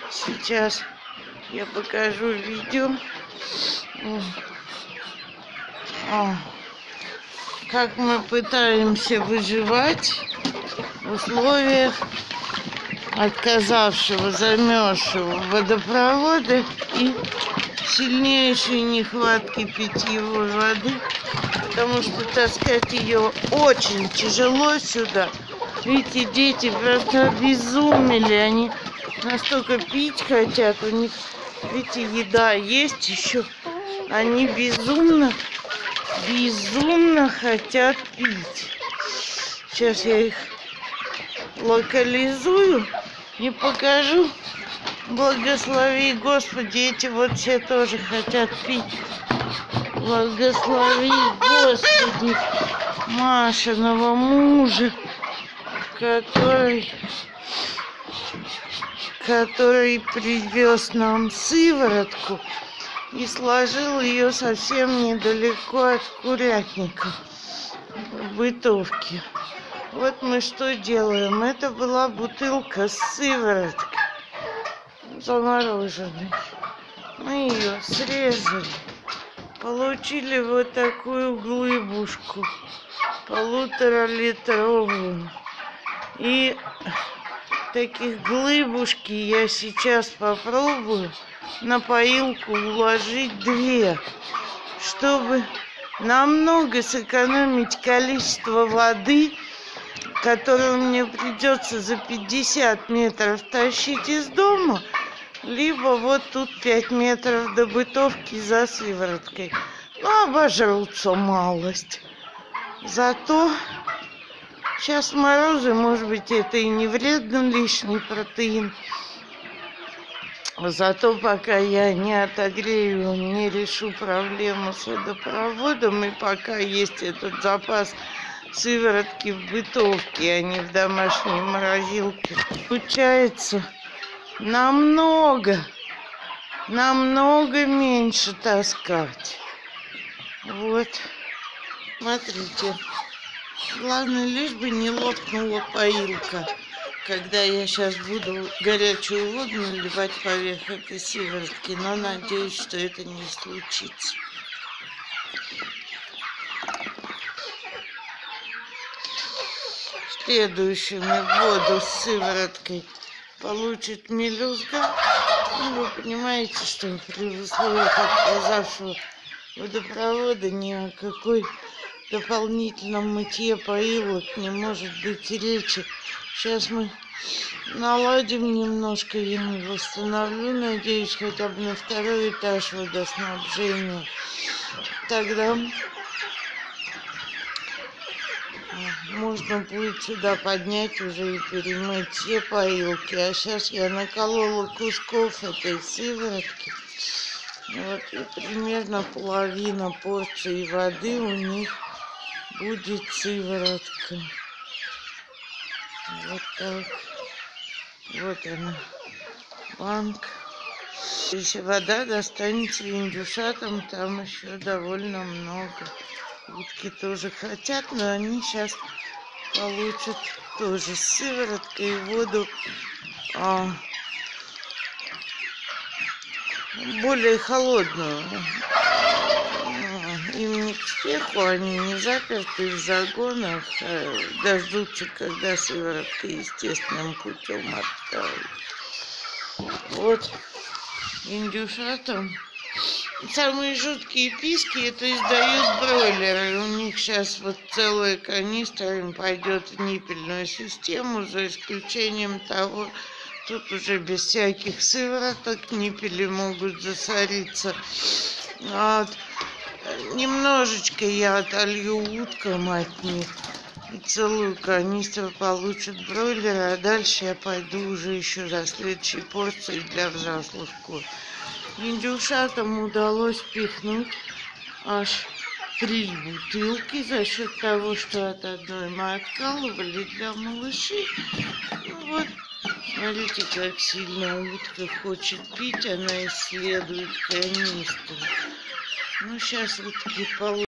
Сейчас я покажу видео, как мы пытаемся выживать в условиях отказавшего, замерзшего водопровода и сильнейшей нехватки питьевой воды, потому что таскать ее очень тяжело сюда. Видите, дети просто обезумели, они настолько пить хотят, у них, видите, еда есть еще, они безумно хотят пить. Сейчас я их локализую и покажу. Благослови, Господи, эти вот все тоже хотят пить. Благослови, Господи, Машиного мужа, который привез нам сыворотку и сложил ее совсем недалеко от курятника в бытовке. Вот мы что делаем. Это была бутылка с сывороткой замороженной. Мы ее срезали. Получили вот такую глыбушку, 1,5-литровую. И таких глыбушки я сейчас попробую на поилку уложить 2, чтобы намного сэкономить количество воды, которую мне придется за 50 метров тащить из дома, либо вот тут 5 метров до бытовки за сывороткой. Ну, обожрутся малость. Зато сейчас морозы, может быть, это и не вредно, лишний протеин. Зато пока я не отогрею, не решу проблему с водопроводом, и пока есть этот запас сыворотки в бытовке, а не в домашней морозилке, получается намного меньше таскать. Вот, смотрите. Главное, лишь бы не лопнула поилка, когда я сейчас буду горячую воду наливать поверх этой сыворотки, но надеюсь, что это не случится. Следующими воду с сывороткой получит мелюзга. Ну, вы понимаете, что при условиях отказавшего водопровода ни о какой дополнительном мытье поилок не может быть речи. Сейчас мы наладим немножко, я восстановлю, надеюсь, хотя бы на 2-й этаж водоснабжения. Тогда можно будет сюда поднять уже и перемыть все поилки. А сейчас я наколола кусков этой сыворотки. Вот, и примерно половина порции воды у них будет сыворотка. Вот так. Вот она, банка. Если вода достанется индюшатам, там еще довольно много. Утки тоже хотят, но они сейчас получат тоже сывороткой и воду более холодную. Им не к спеху, они не заперты в загонах, дождутся, когда сыворотка естественным путем оттает. Вот индюшатам самые жуткие писки это издают бройлеры. У них сейчас вот целая канистра им пойдет в ниппельную систему, за исключением того, тут уже без всяких сывороток ниппели могут засориться. Вот. Немножечко я отолью уткам от них, и целую канистру получат бройлеры, а дальше я пойду уже еще за следующей порцией для взрослых кур. Индюшатам удалось впихнуть аж 3 бутылки за счет того, что от одной мы откалывали для малышей. И вот, смотрите, как сильно утка хочет пить, она исследует канистру. Ну, сейчас утки получат.